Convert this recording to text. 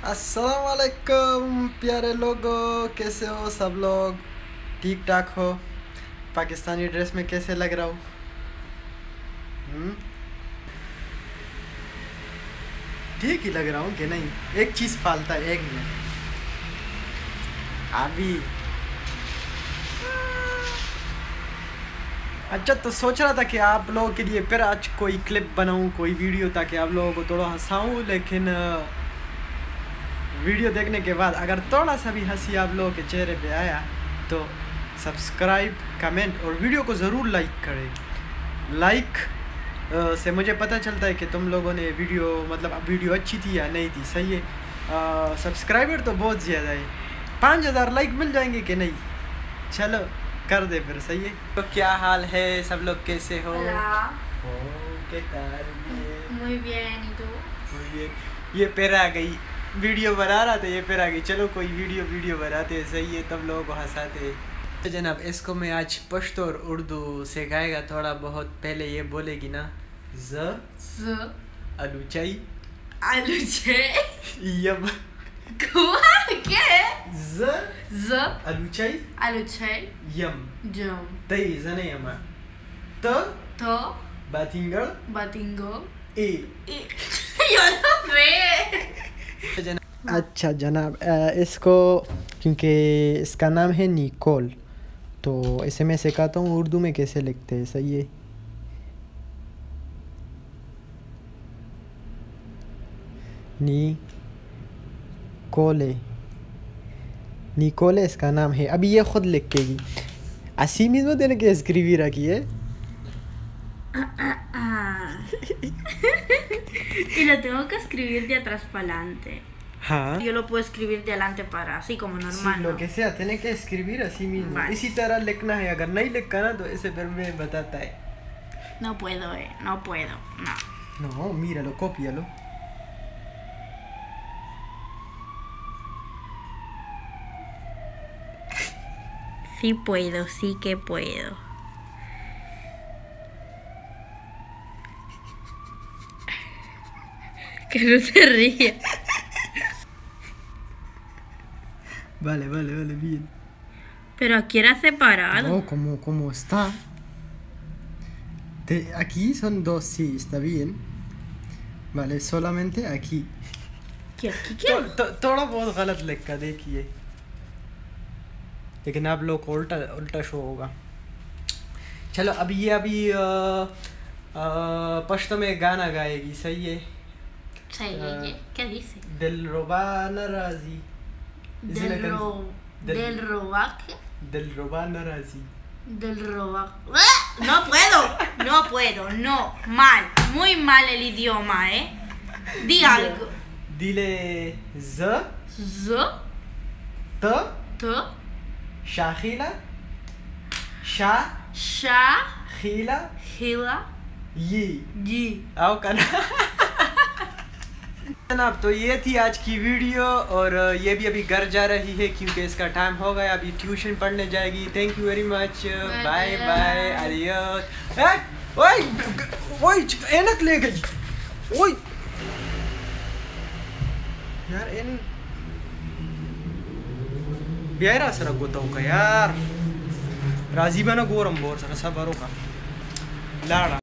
अस्सलाम वालेकुम प्यारे लोगों, कैसे हो सब लोग? ठीक ठाक हो? पाकिस्तानी ड्रेस में कैसे लग रहा हूँ? ठीक ही लग रहा हूँ कि नहीं? एक चीज़ फालता है, एक मिनट अभी। अच्छा, तो सोच रहा था कि आप लोगों के लिए फिर आज कोई क्लिप बनाऊँ, कोई वीडियो, ताकि आप लोगों को थोड़ा हंसाऊँ। लेकिन वीडियो देखने के बाद अगर थोड़ा सा भी हंसी आप लोगों के चेहरे पे आया तो सब्सक्राइब, कमेंट और वीडियो को ज़रूर लाइक करें। लाइक से मुझे पता चलता है कि तुम लोगों ने वीडियो अच्छी थी या नहीं थी। सही है। सब्सक्राइबर तो बहुत ज़्यादा है, 5000 लाइक मिल जाएंगे कि नहीं? चलो कर दे फिर। सही है। तो क्या हाल है सब लोग, कैसे हो? Muy bien, ¿y tú? ये फिर आ गई, वीडियो बना रहा था, ये फिर आ गई। चलो कोई वीडियो बनाते हैं। सही है, तब लोगों को हंसाते हैं। तो जनाब, इसको मैं आज पश्तो और उर्दू सिखाएगा थोड़ा बहुत। पहले ये बोलेगी ना, Z अलूचाई Aluche. यम। ¿Qué? Z अलूचाई Aluche. यम। Jum. तई जने यमा तो To बातिंगल Batingo. A. Yo no sé. अच्छा जनाब, इसको क्योंकि इसका नाम है निकोल, तो इसे मैं सिखाता हूँ उर्दू में कैसे लिखते हैं। सही है। निकोले इसका नाम है। अभी ये खुद लिखेगी। así mismo tiene que escribir aquí, ¿eh? Y lo tengo que escribir de atrás para adelante. हाँ, Yo lo puedo escribir de adelante para así como normal. sí, lo que sea, tiene que escribir así mismo। Vale. इसी तरह लिखना है। अगर नहीं लिखा ना तो ऐसे फिर मैं बताता है। No puedo, no puedo, no. No, míralo, cópialo। Sí puedo, sí que puedo. Que no se ría. Vale, bien। Pero aquí era separado. No, como está. Aquí son dos, sí, está bien। Vale, solamente aquí। ¿Qué? ¿Qué? थोड़ा बहुत गलत लिखा, देखिए, लेकिन आप लोग को उल्टा शो होगा। चलो अभी पश्तो में गाना गाएगी। सही है। Sí, ¿qué dice? दिलरुबा नाराजी। Del robaje. दिलरुबा नाराजी। Del robaje. No puedo, no. Mal, muy mal el idioma, Di algo. Dile z Z, t T, शाखिला शा Sha, खिला Hila, ये Yi. आओ करना। जनाब, तो ये थी आज की वीडियो, और ये भी अभी घर जा रही है क्योंकि इसका टाइम हो गया। अभी ट्यूशन पढ़ने जाएगी। Thank you very much, bye bye, आडियोस। ओए एनक ले गई। ओए यार, इन बियारा सर गोता का यार, राजी बना गोरम बोर सर सब का लाड़ा।